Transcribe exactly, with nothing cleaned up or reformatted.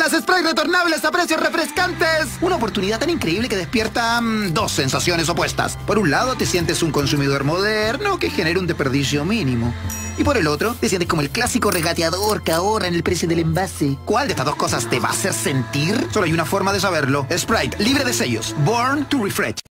Nuevas Sprite retornables a precios refrescantes. Una oportunidad tan increíble que despierta mm, dos sensaciones opuestas. Por un lado, te sientes un consumidor moderno que genera un desperdicio mínimo. Y por el otro, te sientes como el clásico regateador que ahorra en el precio del envase. ¿Cuál de estas dos cosas te va a hacer sentir? Solo hay una forma de saberlo. Sprite, libre de sellos. Born to Refresh.